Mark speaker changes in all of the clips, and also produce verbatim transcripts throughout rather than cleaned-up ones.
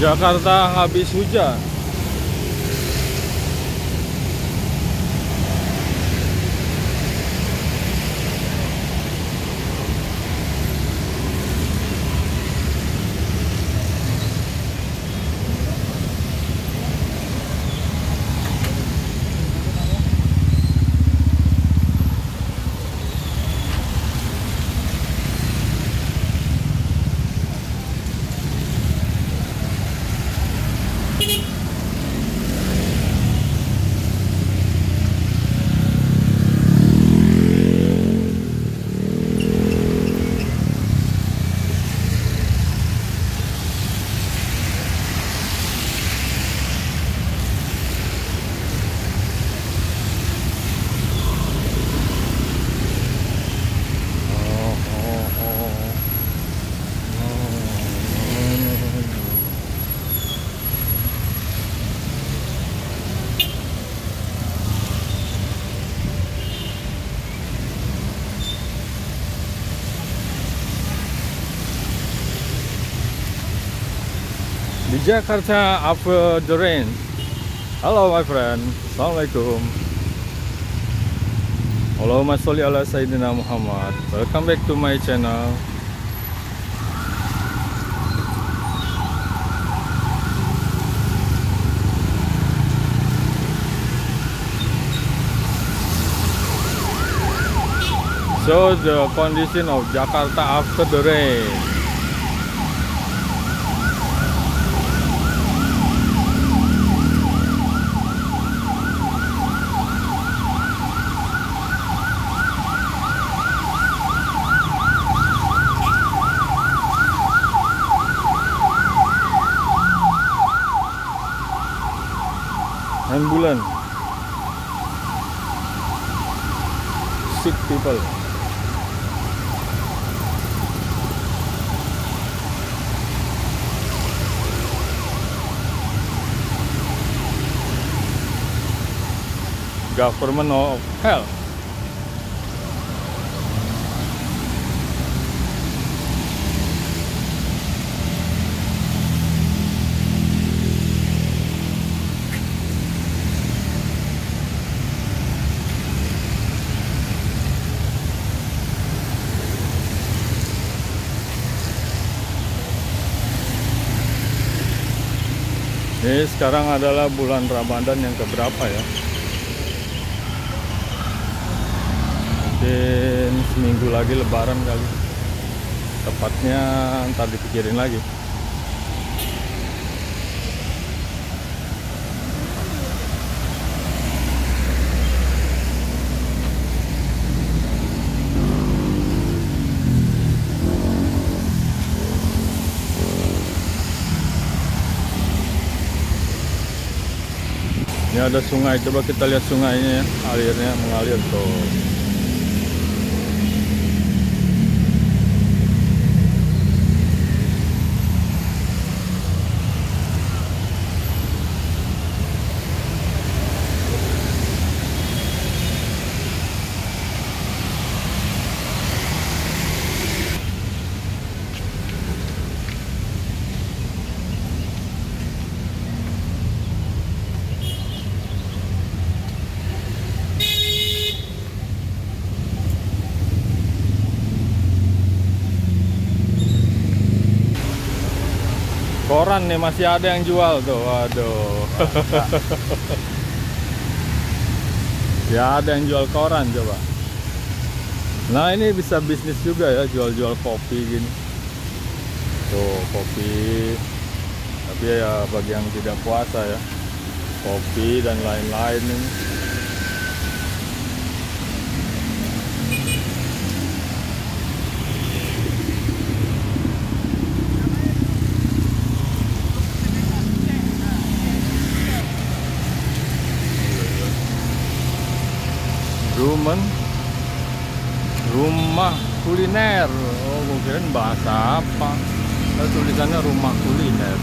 Speaker 1: Jakarta habis hujan. Di Jakarta after the rain. Halo my friend, assalamualaikum. Allahumma sholli ala sayyidina Muhammad. Welcome back to my channel. So the condition of Jakarta after the rain. Ambulance, sick people. Government of Health. Ini sekarang adalah bulan Ramadan yang keberapa ya? Mungkin seminggu lagi Lebaran kali. Tepatnya ntar dipikirin lagi. Ini ada sungai, coba kita lihat sungainya ya, alirnya mengalir tuh. Koran nih masih ada yang jual tuh, waduh. Ya ada yang jual koran coba. Nah ini bisa bisnis juga ya, jual-jual kopi gini. Tuh kopi. Tapi ya bagi yang tidak puasa ya, kopi dan lain-lain nih. Rumah rumah kuliner. Oh, gue kirain bahasa apa. Nah, tulisannya rumah kuliner.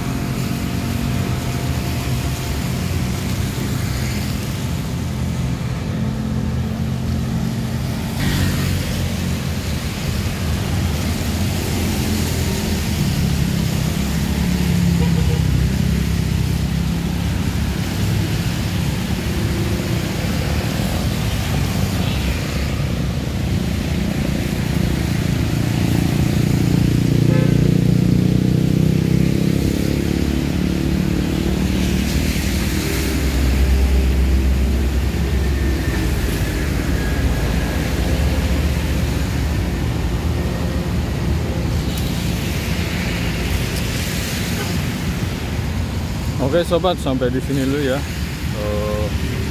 Speaker 1: Oke sobat, sampai di sini dulu ya. Uh,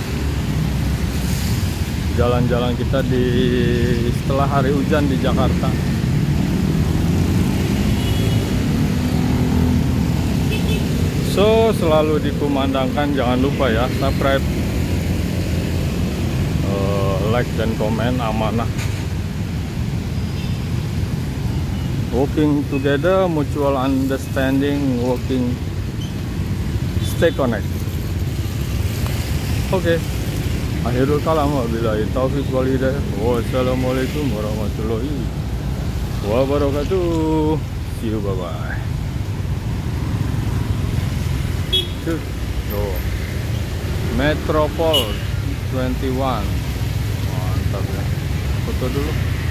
Speaker 1: jalan-jalan kita di setelah hari hujan di Jakarta. So, selalu dikumandangkan, jangan lupa ya subscribe, uh, like dan komen, amanah. Working together, mutual understanding, working, stay connect. Oke, okay. Akhirul kalam, wabillahi taufiq wal hidayah. Wassalamualaikum warahmatullahi wabarakatuh. See you, bye bye. Tuh, Metropol dua puluh satu, mantap ya. Foto dulu.